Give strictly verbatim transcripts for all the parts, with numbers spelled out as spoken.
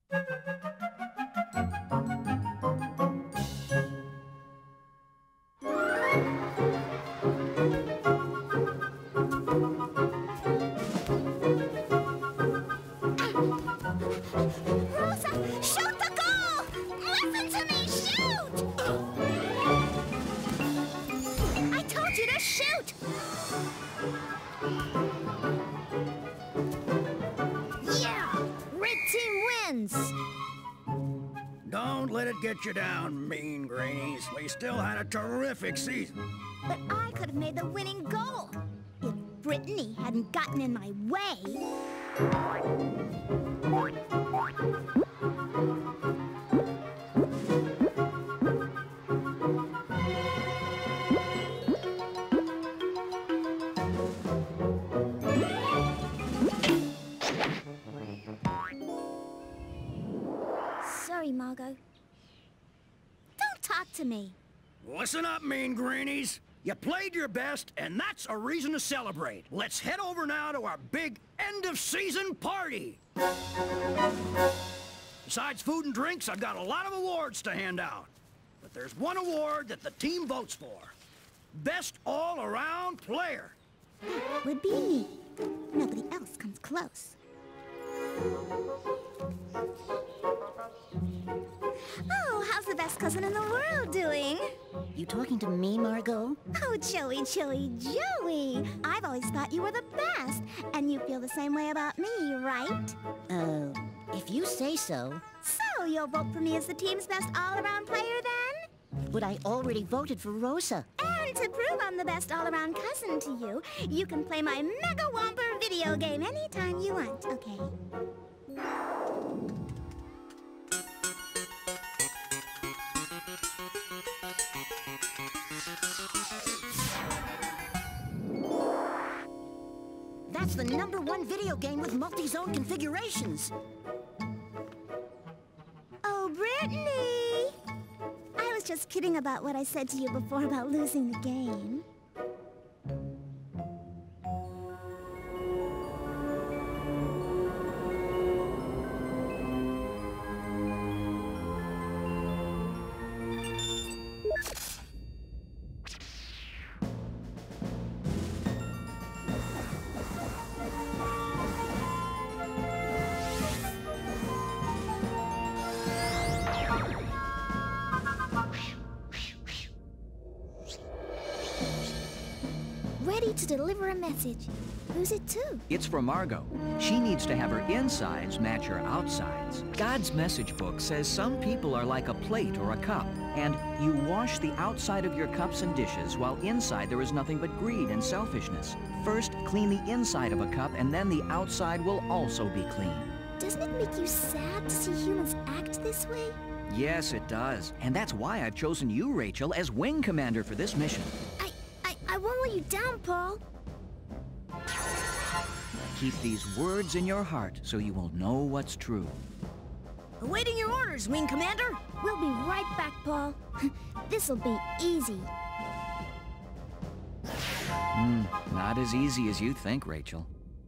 Rosa, shoot the goal! Listen to me, shoot! I told you to shoot! Yeah! Red team wins! Don't let it get you down, mean greenies. We still had a terrific season. But I could have made the winning goal if Brittany hadn't gotten in my way. Sorry, Margot. Don't talk to me. Listen up, mean greenies. You played your best, and that's a reason to celebrate. Let's head over now to our big end-of-season party. Besides food and drinks, I've got a lot of awards to hand out. But there's one award that the team votes for. Best all-around player. That would be me. Nobody else comes close. Oh, how's the best cousin in the world doing? You talking to me, Margot? Oh, Joey, Joey, Joey. I've always thought you were the best, and you feel the same way about me, right? Uh, if you say so. So, you'll vote for me as the team's best all-around player, then? But I already voted for Rosa. And to prove I'm the best all-around cousin to you, you can play my Mega Whomper video game anytime you want, okay? That's the number one video game with multi-zone configurations. Oh, Brittany! I was just kidding about what I said to you before about losing the game. Ready to deliver a message. Who's it to? It's for Margot. She needs to have her insides match her outsides. God's message book says some people are like a plate or a cup, and you wash the outside of your cups and dishes while inside there is nothing but greed and selfishness. First, clean the inside of a cup, and then the outside will also be clean. Doesn't it make you sad to see humans act this way? Yes, it does. And that's why I've chosen you, Rachel, as wing commander for this mission. I, I, I won't let you down, Paul. Keep these words in your heart so you will know what's true. Awaiting your orders, Wing Commander. We'll be right back, Paul. This'll be easy. Hmm, not as easy as you think, Rachel.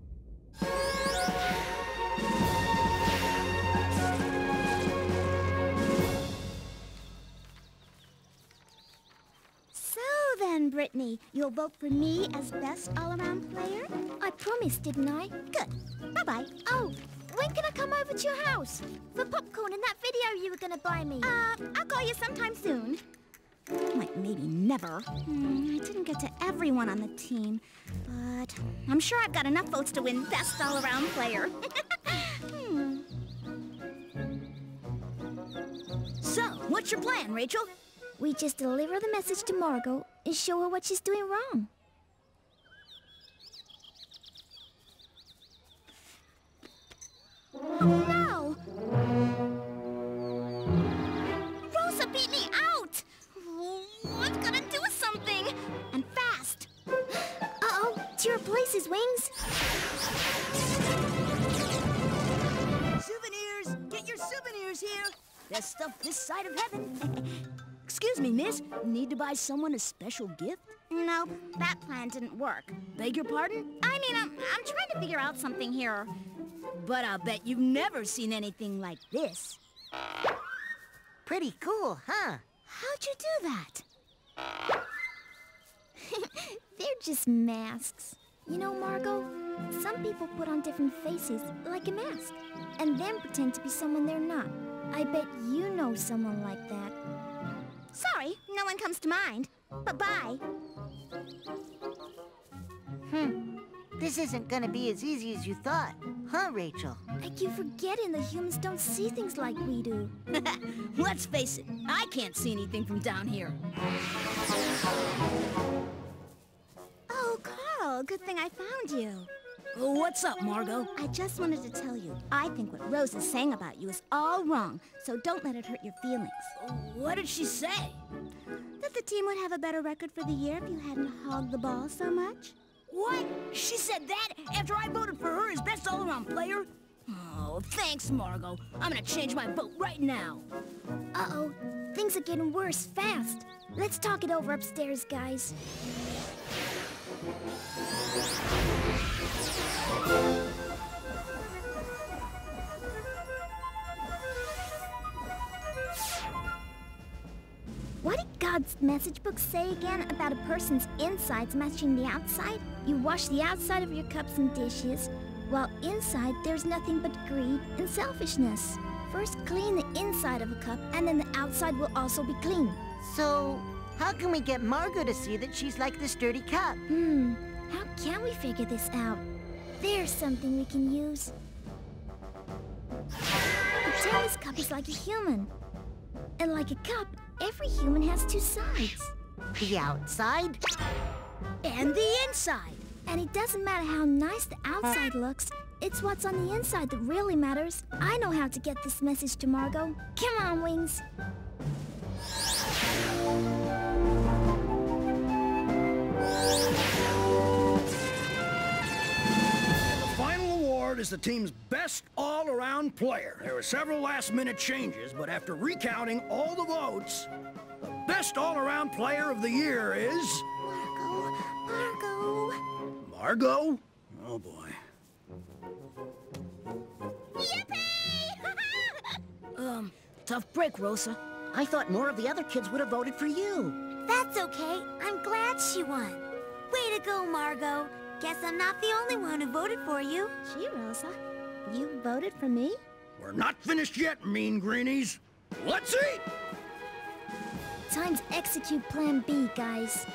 So then, Brittany, you'll vote for me as best all-around player? I promised, didn't I? Good. Bye-bye. Oh, when can I come over to your house? For popcorn and that video you were gonna buy me. Uh, I'll call you sometime soon. Like, maybe never. Hmm, I didn't get to everyone on the team, but I'm sure I've got enough votes to win best all-around player. hmm. So, what's your plan, Rachel? We just deliver the message to Margot and show her what she's doing wrong. Oh, no! Rosa beat me out! I've got to do something! And fast! Uh-oh, to your places, Wings! Souvenirs! Get your souvenirs here! Best stuff this side of heaven. Excuse me, miss. Need to buy someone a special gift? Nope, that plan didn't work. Beg your pardon? I mean, I'm, I'm trying to figure out something here. But I'll bet you've never seen anything like this. Pretty cool, huh? How'd you do that? They're just masks. You know, Margot, some people put on different faces, like a mask, and then pretend to be someone they're not. I bet you know someone like that. Sorry, no one comes to mind. But bye. Hmm. This isn't gonna be as easy as you thought, huh, Rachel? I keep forgetting the humans don't see things like we do. Let's face it, I can't see anything from down here. Oh, Carl, good thing I found you. What's up, Margot? I just wanted to tell you, I think what Rose is saying about you is all wrong, so don't let it hurt your feelings. What did she say? That the team would have a better record for the year if you hadn't hogged the ball so much. What? She said that after I voted for her as best all-around player? Oh, thanks, Margot. I'm gonna change my vote right now. Uh-oh, things are getting worse fast. Let's talk it over upstairs, guys. What did God's message book say again about a person's insides matching the outside? You wash the outside of your cups and dishes, while inside there's nothing but greed and selfishness. First clean the inside of a cup, and then the outside will also be clean. So, how can we get Margot to see that she's like this dirty cup? Hmm, how can we figure this out? There's something we can use. Pretend this cup is like a human. And like a cup, every human has two sides. The outside? And the inside. And it doesn't matter how nice the outside looks, it's what's on the inside that really matters. I know how to get this message to Margot. Come on, Wings. The final award is the team's best all-around player. There were several last-minute changes, but after recounting all the votes, the best all-around player of the year is... Margot, Margot. Margot? Oh, boy. Um, tough break, Rosa. I thought more of the other kids would have voted for you. That's okay. I'm glad she won. Way to go, Margot. Guess I'm not the only one who voted for you. Gee, Rosa, you voted for me? We're not finished yet, mean greenies. Let's eat! Time to execute Plan B, guys.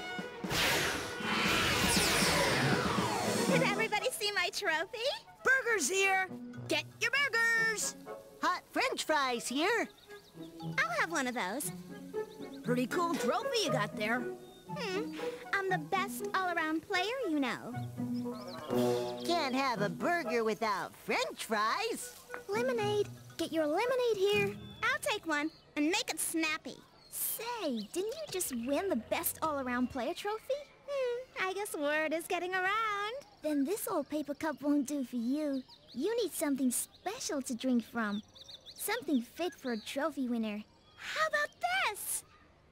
Did everybody see my trophy? Burgers here! Get your burgers! Hot French fries here. I'll have one of those. Pretty cool trophy you got there. Hmm, I'm the best all-around player, you know. Can't have a burger without French fries. Lemonade. Get your lemonade here. I'll take one and make it snappy. Say, didn't you just win the best all-around player trophy? Hmm, I guess word is getting around. Then this old paper cup won't do for you. You need something special to drink from. Something fit for a trophy winner. How about this?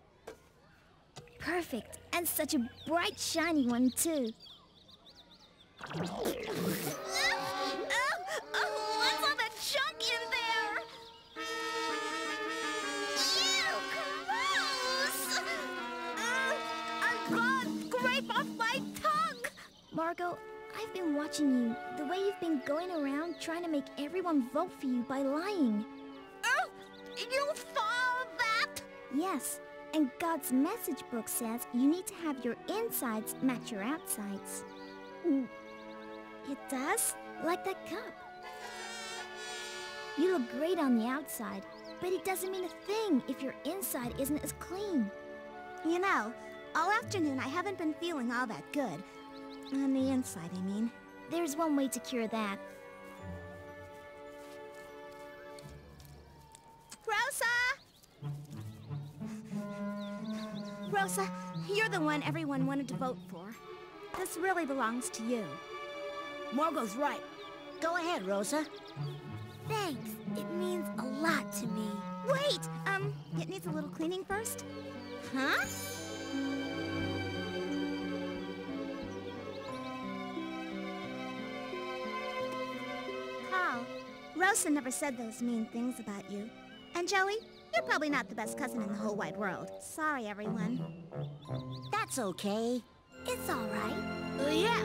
Perfect. And such a bright, shiny one, too. Oh, oh, what's all that junk in there? Ew, gross! Uh, I'm gone. Scrape off my tongue. Margot, I've been watching you. The way you've been going around trying to make everyone vote for you by lying. Oh, you saw that? Yes, and God's message book says you need to have your insides match your outsides. It does? Like that cup. You look great on the outside, but it doesn't mean a thing if your inside isn't as clean. You know, all afternoon I haven't been feeling all that good. On the inside, I mean. There's one way to cure that. Rosa! Rosa, you're the one everyone wanted to vote for. This really belongs to you. Margot's right. Go ahead, Rosa. Thanks. It means a lot to me. Wait! Um, it needs a little cleaning first. Huh? Carl, Rosa never said those mean things about you. And Joey, you're probably not the best cousin in the whole wide world. Sorry, everyone. That's okay. It's all right. Uh, yeah.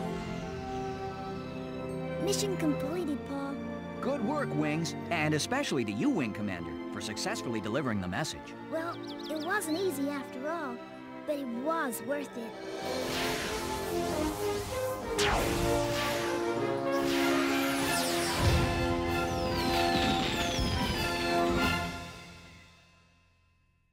Mission completed, Paul. Good work, Wings, and especially to you, Wing Commander, for successfully delivering the message. Well, it wasn't easy after all, but it was worth it.